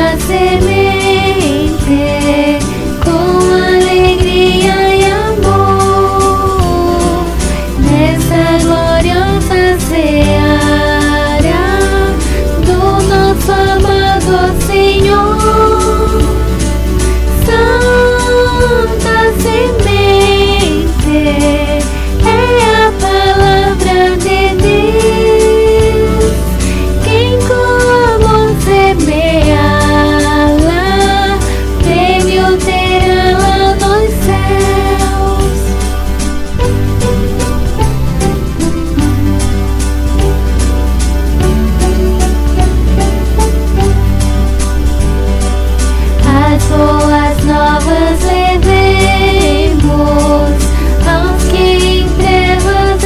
semente com alegria e amor nessa gloriosa seara do nosso amado Senhor. Santa semente é a palavra de Deus. Quem com amor semeá-la, prêmio terá lá nos céus. As boas novas levemos aos que em trevas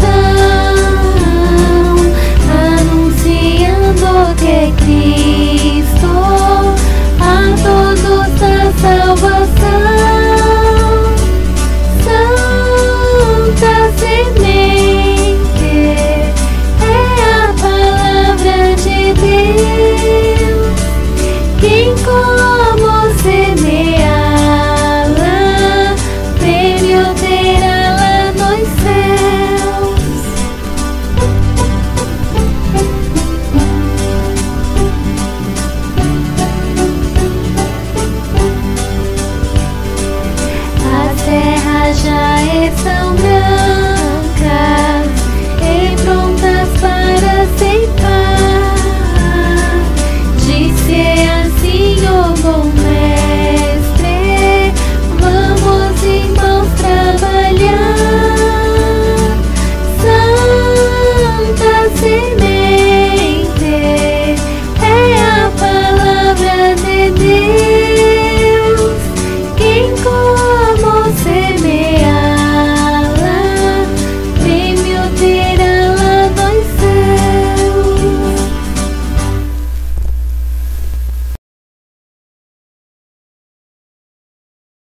estão, anunciando que Cristo a todos dá salvação. Santa semente é a palavra de Deus. Quem como semeá-la, prêmio terá lá nos céus. A terra já está